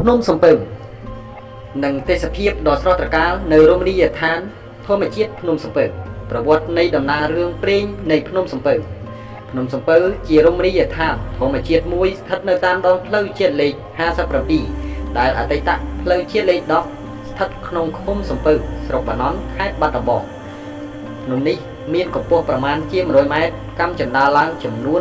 ភ្នំសំពៅនិងទេសភាពដ៏ស្រស់ត្រកាលនៅរមណីយដ្ឋានធម្មជាតិភ្នំសំពៅប្រវត្តិនៃដំណើររឿងព្រេងនៃភ្នំសំពៅភ្នំសំពៅជារមណីយដ្ឋានធម្មជាតិមួយស្ថិតនៅតាមដងផ្លូវជាតិលេខ57ដែលអតីតផ្លូវជាតិលេខ10ស្ថិតក្នុងឃុំសំពៅស្រុកបាណន់ខេត្តបាត់ដំបងភ្នំនេះមានកម្ពស់ប្រមាណជា100ម៉ែត្រកាំជណ្ដើរឡើងចំនួន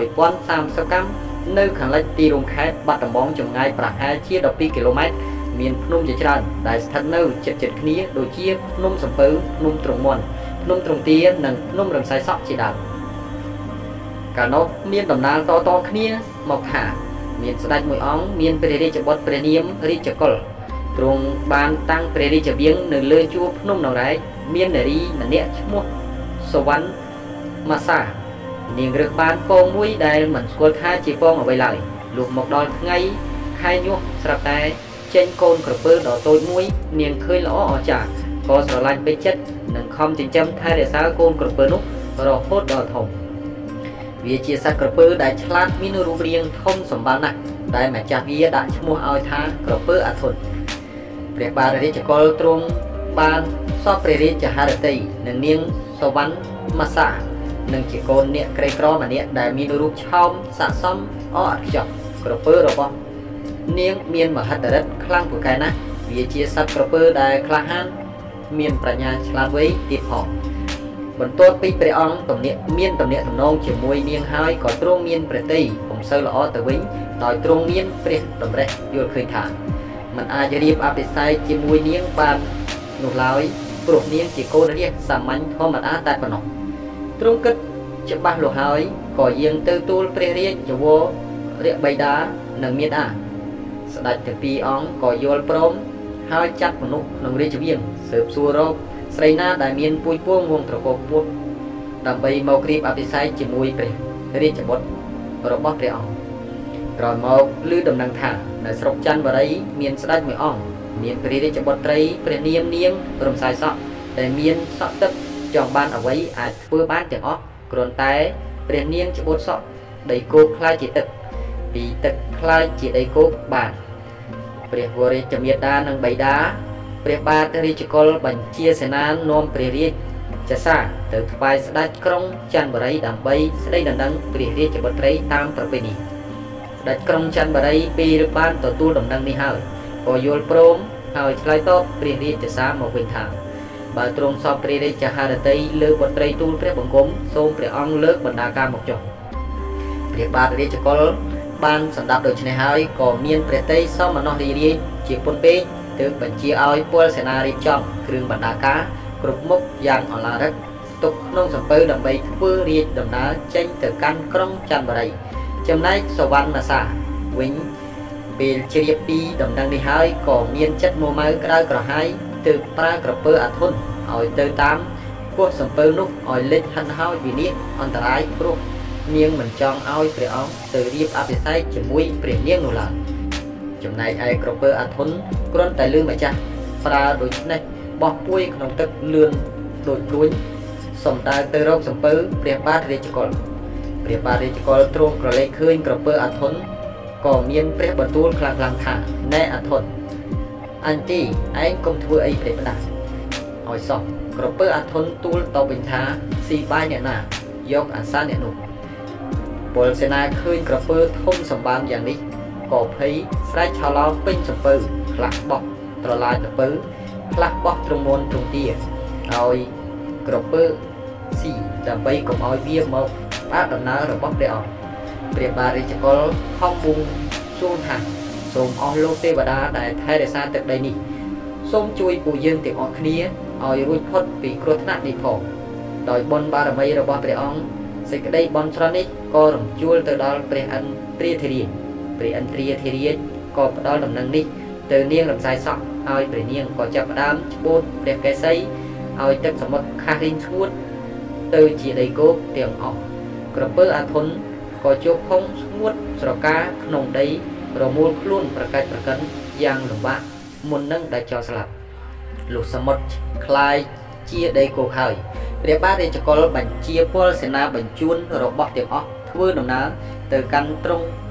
1030កាំនៅខាងលិចទីរួមខេត្តបាត់ដំបងចម្ងាយប្រហែលជា12គីឡូម៉ែត្រមានភ្នំជាច្រើនដែលស្ថិតនៅជិតៗគ្នាដូចជាភ្នំសំពៅភ្នំទ្រង់មន់ភ្នំទ្រង់ទានិងភ្នំរំសាយសក់ជាដើមកាលនោះមានដំណើរតគ្នាមកថាមានស្ដេចមួយអង្គមានព្រះរាជបុត្រព្រះនាមរាជកុលទ្រង់បានតាំងព្រះរាជវាំងនៅលើជួរភ្នំនរែកមាននារីម្នាក់ឈ្មោះសវណ្ណមាសានាងរើសបានពងមួយដែលមិនស្គាល់ថាជាពងអ្វីឡើយលុះមកដល់ថ្ងៃខែញាស់ស្រាប់តែចេញកូនក្រពើដ៏តូចមួយនាងឃើញល្អអស្ចារ្យក៏ស្រឡាញ់ពេកចិត្តនិងខំចិញ្ចឹមថែរក្សាកូនក្រពើនោះរហូតដល់ធំវាជាសត្វក្រពើដែលឆ្លាតមានរូបរាងធំសម្បើមណាស់ដែលម្ចាស់វាដាក់ឈ្មោះឲ្យថាក្រពើអាធន់ព្រះបាទរាជកុលទ្រង់បានសពព្រះរាជហឫទ័យនិងនាងសវណ្ណមាសានិងជាកូនអ្នកក្រីក្រម្នាក់ដែលមានរូបឆោមស័ក្តិសមអអត់ខ្ចប់ក្រពើរបស់នាងមានមហិទ្ធិឫទ្ធិខ្លាំងពូកែណាស់វាជាសត្វក្រពើដែលក្លាហានមានប្រាជ្ញាឆ្លាតវៃទៀតផងបន្ទាប់ពីព្រះអង្គមានទំនាក់ទំនងជាមួយនាងហើយក៏ទ្រង់មានព្រះទ័យពុំសូវល្អទៅវិញដោយទ្រង់មានព្រះតម្រិះយល់ឃើញថាមិនអាចរៀបអភិសេកជាមួយនាងបាននោះឡើយព្រោះនាងជាកូនរាជសាមញ្ញធម្មតាតែប៉ុណ្ណោះទ្រង់គិតច្បាស់លាស់ហើយក៏យាងទៅទូលព្រះរាជវរៈបិតានិងមាតាស្ដេចទាំងពីរអង្គក៏យល់ព្រមហើយចាត់មនុស្សក្នុងរាជវាំងស៊ើបសួររកស្រីណាដែលមានពូជពងវងត្រកូលខ្ពស់ដើម្បីមករៀបអភិសេកជាមួយព្រះរាជបុត្ររបស់ព្រះអង្គក្រោយមកឮដំណឹងថានៅស្រុកច័ន្ទបុរីមានស្ដេចមួយអង្គមានព្រះរាជបុត្រីព្រះនាមនាងរំសាយសក់ដែលមានសក់ទឹកចង់បានអ្វីអាចធ្វើបានទាំងអស់គ្រាន់តែព្រះនាងច្បូតសក់ដីគោកខ្លាយជាទឹកពីទឹកខ្លាយជាដីគោកបានព្រះវររាជមាតានិងបិតាព្រះបាទរាជកុលបញ្ជាសេនានាំព្រះរាជសារទៅថ្វាយស្ដេចក្រុងច័ន្ទបុរីដើម្បីស្ដីដណ្ដឹងព្រះរាជបុត្រីតាមប្រពៃណីស្ដេចក្រុងច័ន្ទបុរីពេលបានទទួលដំណឹងនេះហើយក៏យល់ព្រមហើយឆ្លើយតបព្រះរាជសារមកវិញថាបើទ្រង់សពព្រះរាជហឫទ័យលើបុត្រីទូលព្រះបង្គំសូមព្រះអង្គលើកបណ្ដាការមកចុះព្រះបាទរាជកុលបានសម្ដាប់ដូច្នេះហើយក៏មានព្រះទ័យសមណោះរីរាយជាពុនពេកទើបបញ្ជាឲ្យពលសេនារៀបចំគ្រឿងបណ្ដាការគ្រប់មុខយ៉ាងអឡារិកទុកក្នុងសំពៅដើម្បីធ្វើរាជដំណើរចេញទៅកាន់ក្រុងច័ន្ទបុរីចំណែកសវណ្ណមាសាវិញពេលជ្រាបពីដំណឹងនេះហើយក៏មានចិត្តមួម៉ៅក្តៅក្រហាយទើបប្រើក្រពើអាធន់ឲ្យទៅតាមពោះសំពៅនោះឲ្យលិចហិនហោចវិនិច្ឆ័យអន្តរាយព្រោះនាងមិនចង់ឲ្យព្រះអង្គទៅរៀបអភិសេកជាមួយព្រះនាងនោះឡើយចំណែកឯក្រពើអាធន់គ្រាន់តែលឺម្ចាស់ប្រើដូច្នេះបោះពួយក្នុងទឹកលឿនដូចព្រួយសំដៅទៅរកសំពៅព្រះបាទរាជកុលព្រះបាទរាជកុលទ្រង់ក្រឡេកឃើញក្រពើអាធន់ក៏មានព្រះបន្ទូលខ្លាំងៗថាណែអាធន់អញទីឯងកុំធ្វើអីព្រះផ្ដាស់ឲ្យសោះក្រពើអាធន់ទូលតបវិញថាស៊ីបាយអ្នកណាយកអាសាអ្នកនោះពលសេនាឃើញក្រពើធំសម្បើមយ៉ាងនេះក៏ភ័យស្រែកឆោឡោពេញសំពៅខ្លះបោះត្រឡាចល្ពៅខ្លះបោះទ្រង់មន់ទ្រង់ទាឲ្យក្រពើស៊ីដើម្បីកុំឲ្យវាមកផ្អាកដំណើររបស់ព្រះអង្គព្រះបាទរាជកុលខំបួងសួងថាសូមអស់លោកទេវតាដែលថែរក្សាទឹកដីនេះសូមជួយពួកយើងទាំងអស់គ្នាឲ្យរួចផុតពីគ្រោះថ្នាក់នេះផងដោយបុណ្យបារមីរបស់ព្រះអង្គសេចក្តីបន់ស្រន់នេះក៏រំជួលទៅដល់ព្រះឥន្ទ្រាធិរាជព្រះឥន្ទ្រាធិរាជក៏ផ្ដល់ដំណឹងនេះទៅនាងរំសាយសក់ហើយព្រះនាងក៏ចាប់ផ្ដើមច្បូតព្រះកេសីឲ្យទឹកសមុទ្រខាស់រីងស្ងួតទៅជាដីគោកទាំងអស់ក្រពើអាធន់ក៏ជោគខំស្ងួតស្រកាក្នុងដីរមូលខ្លួនប្រកាច់ប្រកិនយ៉ាងលំបាកមុននឹងដែលចោលស្លាប់លុះសមុទ្រคล้ายជាដីគោកហើយព្រះបាទរាជកុលបញ្ជាពលសេនាបញ្ជូនរបស់ទាំងអស់ធ្វើដំណើរទៅកាន់ទ្រង់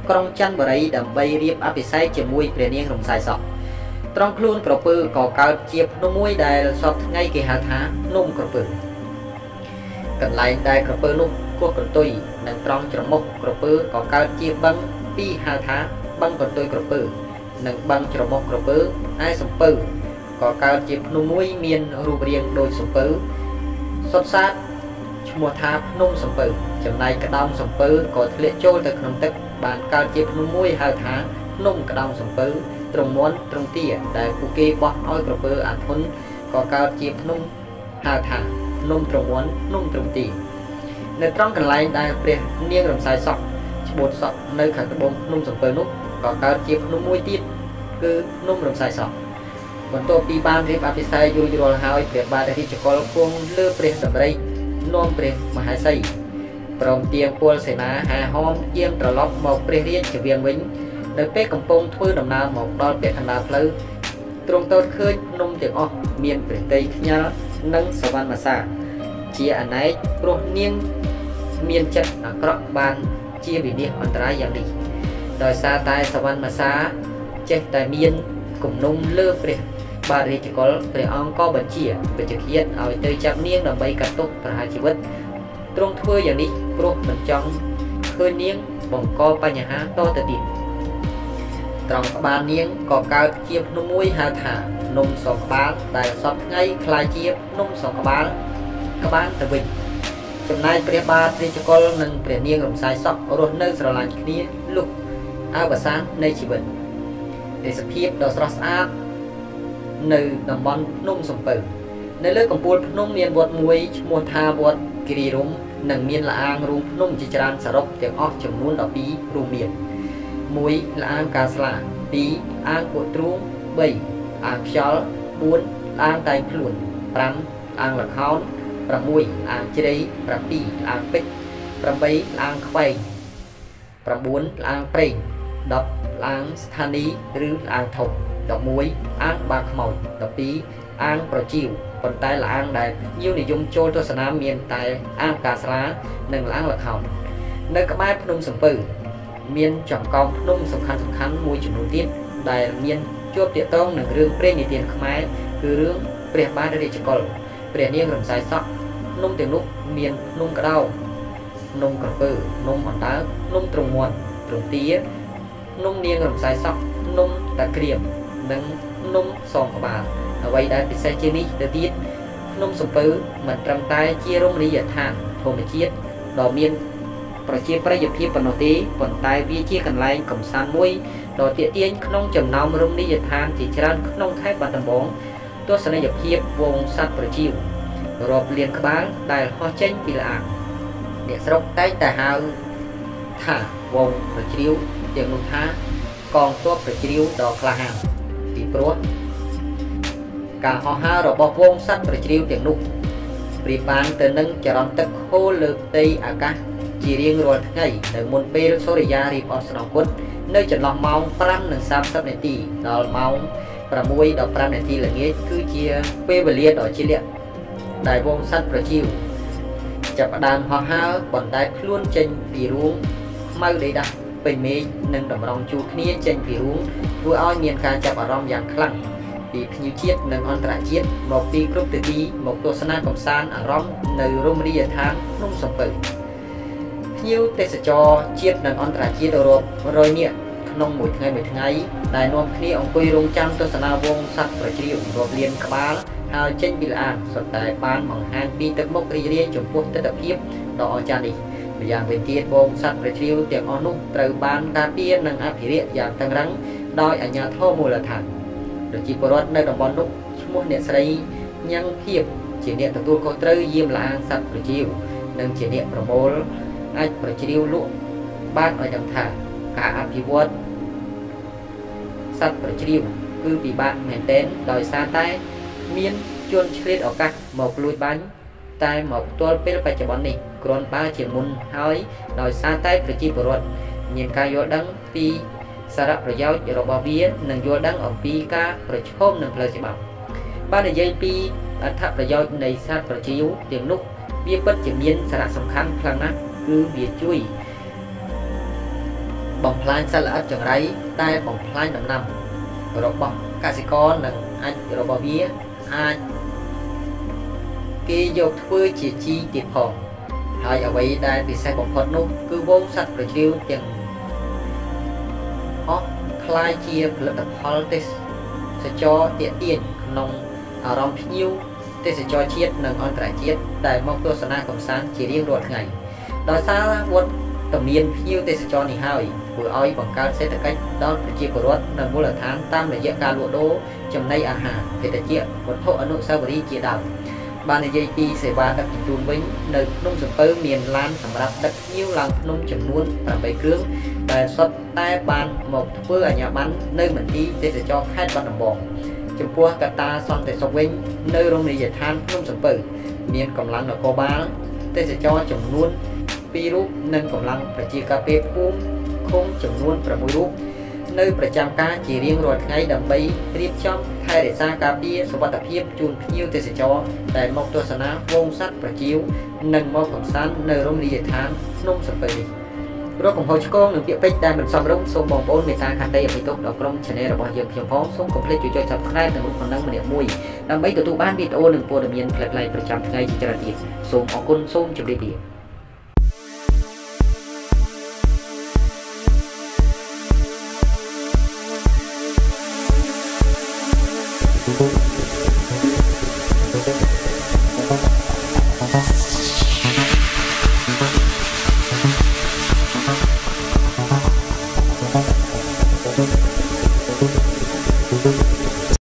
ក្រុងច័ន្ទបុរីដើម្បីរៀបអភិសេកជាមួយព្រះនាងរំសាយសក់ត្រង់ខ្លួនក្រពើក៏កើតជាភ្នំមួយដែលសពថ្ងៃគេហៅថាភ្នំក្រពើកន្លែងដែលក្រពើនោះគោះកន្ទុយនិងត្រង់ច្រមុះក្រពើក៏កើតជាបឹងពីរហៅថាបឹងកន្ទុយក្រពើនិងបឹងច្រមុះក្រពើឯសំពៅក៏កើតជាភ្នំមួយមានរូបរាងដូចសំពៅសុទ្ធសាធឈ្មោះថាភ្នំសំពៅចំណែកក្តោងសំពៅក៏ធ្លាក់ចូលទៅក្នុងទឹកបានកើតជាភ្នំមួយហៅថាភ្នំក្តោងសំពៅត្រង់មាន់ត្រង់ទាដែលពួកគេបោះឲ្យក្រពើអាធន់ក៏កើតជាភ្នំហៅថាភ្នំត្រង់មាន់ភ្នំត្រង់ទានៅត្រង់កន្លែងដែលព្រះនាងរំសាយសក់ច្បូតសក់នៅខាងត្បូងភ្នំសំពៅនោះក៏កើតជាភ្នំមួយទៀតគឺភ្នំរំសាយសក់បន្ទាប់ពីបានរៀបអភិសេករួចរាល់ហើយព្រះបាទរាជកុលគង់លើព្រះតម្រិកនាំព្រះមហេសីព្រមទាំងពលសេនាហាហោមយាងត្រឡប់មកព្រះរាជវាំងវិញនៅពេលកំពុងធ្វើដំណើរមកដល់ពាក់កណ្ដាលផ្លូវទ្រង់ទតឃើញភ្នំទាំងអស់មានព្រះតីខ្ញាល់និងសវណ្ណមសាជាអនេកព្រោះនាងមានចិត្តអាក្រក់បានជាវិនិច្ឆ័យអន្តរាយយ៉ាងនេះដោយសារតែសវណ្ណមសាចេះតែមានគំនុំលើព្រះបាទរាជកុលព្រះអង្គក៏បញ្ជាពេជ្ជឃាតឲ្យទៅចាប់នាងដើម្បីកាត់ទោសប្រហារជីវិតទ្រង់ធ្វើយ៉ាងនេះព្រោះមិនចង់ឃើញនាងបង្កបញ្ហាតទៅទៀតត្រង់ក្បាលនាងក៏កើតជាភ្នំមួយហៅថាភ្នំសងក្បាលដែលសពថ្ងៃคล้ายជាភ្នំសងក្បាលទៅវិញចំណែកព្រះបាទរាជកុលនិងព្រះនាងរំសាយសក់រស់នៅស្រឡាញ់គ្នាលុះអវសាននៃជីវិតទេសភាពដ៏ស្រស់ស្អាតនៅតំបន់ភ្នំសំពៅនៅលើកំពូលភ្នំមានវត្តមួយឈ្មោះថាវត្តគិរីរម្យនិងមានលអាងរូងភ្នំជាច្រើនសរុបទាំងអស់ចំនួន12រួមមាន1លអាងកាស្លា2អាងពួកទ្រូង3អាងខ្យល់4អាងតែងខ្លួន5អាងលខោន6អាងជ្រៃ7អាងពេជ្រ8អាងខ្វែង9អាងប្រេង10អាងស្ថានីយ៍ឬអាងធំ11អាងបាខ្មោច12អាងប្រជីវប៉ុន្តែអាងដែលភ្ញៀវនិយមចូលទស្សនាមានតែអាងកាស្លានិងអាងលខោននៅក្បែរភ្នំសំពៅមានចំកោងភ្នំសំខាន់មួយចំនួនទៀតដែលមានជាប់ទាក់ទងនឹងរឿងព្រេងនិទានខ្មែរគឺរឿងព្រះបាទរាជកុលព្រះនាងរំសាយសក់ភ្នំទាំងនោះមានភ្នំក្តោងភ្នំក្រពើភ្នំអណ្ដើកភ្នំត្រង់មាន់ត្រង់ទាភ្នំនាងរំសាយសក់ភ្នំតាក្រៀមនិងភ្នំសងក្បាលអ្វីដែលពិសេសជាងនេះទៅទៀតភ្នំសំពៅមិនត្រឹមតែជារមណីយដ្ឋានធម្មជាតិដ៏មានប្រជាប្រិយភាពប៉ុណ្ណោះទេប៉ុន្តែវាជាកន្លែងកម្សាន្តមួយដ៏ទាក់ទាញក្នុងចំណោមរមណីយដ្ឋានជាច្រើនក្នុងខេត្តបាត់ដំបងទស្សនីយភាពវងសត្វប្រជីវរាប់លានក្បាលដែលហោះចេញពីលអាងអ្នកស្រុកតែងតែហៅថាវងប្រជីវទាំងនោះថាកងទ័ពប្រជីវដ៏ក្លាហានពីព្រោះការហោះហើររបស់វងសត្វប្រជីវទាំងនោះប្រៀបបានទៅនឹងចរន្តទឹកហូរលើផ្ទៃអាកាសជារៀងរាល់ថ្ងៃនៅមុនពេលសូរិយារៀបអស្នងគត់នៅចន្លោះម៉ោង 5:30 នាទីដល់ម៉ោង 6:15 នាទីល្ងាចគឺជាពេលវេលាដ៏ជាលក្ខដែលវងសត្វប្រជីវចាប់ផ្ដើមហោះហើរបណ្ដែតខ្លួនចេញពីរូងខ្មៅដីដាស់ពេញមេឃនិងតម្រង់ជួរគ្នាចេញពីរូងធ្វើឲ្យមានការចាប់អារម្មណ៍យ៉ាងខ្លាំងពីភ្ញៀវជាតិនិងអន្តរជាតិមកពីគ្រប់ទិសទីមកទស្សនាកម្សាន្តអារម្មណ៍នៅរមណីយដ្ឋានភ្នំសំពៅភ្ញៀវទេសចរជាតិនិងអន្តរជាតិរាប់រយនាក់ក្នុងមួយថ្ងៃដែលនាំគ្នាអង្គុយរង់ចាំទស្សនាវងសត្វប្រជីវរាប់លានក្បាលហើយចេញពីលអាងសុទ្ធតែបានបង្ហាញពីទឹកមុខរីករាយចំពោះទិដ្ឋភាពដ៏អស្ចារ្យនេះម្យ៉ាងវិញទៀតវងសត្វប្រជីវទាំងអស់នោះត្រូវបានការពារនិងអភិរក្សយ៉ាងតឹងរ៉ឹងដោយអាជ្ញាធរមូលដ្ឋានប្រជាពលរដ្ឋនៅតំបន់នោះឈ្មោះអ្នកស្រីញ៉ាំងភៀបជាអ្នកទទួលខុសត្រូវយាមលអាងសត្វប្រជីវនិងជាអ្នកប្រមូលអាចប្រជ្រាវលក់បានឲ្យដឹងថាការអភិវឌ្ឍសត្វប្រជ្រាវគឺពិបាកមែនទែនដោយសារតែមានជនឆ្លៀតឱកាសមកលួចបាញ់តែមកផ្ទាល់ពេលបច្ចុប្បន្ននេះគ្រាន់បើជាមុនហើយដោយសារតែប្រជាពលរដ្ឋមានការយល់ដឹងពីសារៈប្រយោជន៍របស់វានិងយល់ដឹងអំពីការប្រឈមនឹងផ្លូវច្បាប់បាននិយាយពីអត្ថប្រយោជន៍នៃសត្វប្រជីវទាំងនោះវាពិតជាមានសារៈសំខាន់ខ្លាំងណាស់គឺវាជួយបំផ្លាញសត្វល្អិតចង្រៃដែលបំផ្លាញដំណាំរបស់កសិករនិងអាចរបស់វាអាចគេយកធ្វើជាជីទៀតផងហើយអ្វីដែលពិសេសបំផុតនោះគឺវងសត្វប្រជ្រៀវទាំងអស់คล้ายជាផលិតផលទេសចរទាក់ទាញក្នុងអារម្មណ៍ភ្ញៀវទេសចរជាតិនិងអន្តរជាតិដែលមកទស្សនាកម្សាន្តជារៀងរាល់ថ្ងៃដោយសារវត្តមានភ្ញៀវទេសចរនេះហើយធ្វើឲ្យបង្កើតសេដ្ឋកិច្ចដល់ប្រជាពលរដ្ឋនៅមូលដ្ឋានតាមរយៈការលក់ដូរចំណីអាហារភេសជ្ជៈវត្ថុអនុស្សាវរីយ៍ជាដើមបាននិយាយពីសេវាដឹកជញ្ជូនវិញនៅភ្នំសំពៅមានឡានសម្រាប់ដឹកភ្ញៀវឡើងភ្នំចំនួន8គ្រឿងដែលសុទ្ធតែបានមកធ្វើអាជ្ញាប័ណ្ណនៅមន្ទីរទេសចរខេត្តបាត់ដំបងចំពោះកត្តាសន្តិសុខវិញនៅរមណីយដ្ឋានភ្នំសំពៅមានកម្លាំងនគរបាលទេសចរចំនួន2រូបនិងកម្លាំងប្រជាការពារភូមិឃុំចំនួន6រូបនៅប្រចាំការជារៀងរាល់ថ្ងៃដើម្បីរៀបចំថែរក្សាការពារសុវត្ថិភាពជូនភ្ញៀវទេសចរដែលមកទស្សនាវងសត្វប្រជៀវនិងមកកម្សាន្តនៅរមណីយដ្ឋានភ្នំសំពៅនេះរកកំហុសឆ្គងនិងពាក្យពេចន៍ដែលមិនសមរម្យសូមបងប្អូនមេត្តាខន្តីអភ័យទោសដល់ក្រុម Channel របស់យើងខ្ញុំផងសូមកុំភ្លេចជួយចុច Subscribe និងរូបកណ្ដឹងម្នាក់មួយដើម្បីទទួលបានវីដេអូនិងព័ត៌មានផ្លែៗប្រចាំថ្ងៃជាច្រើនទៀតសូមអរគុណសូមជម្រាបលា Thank you.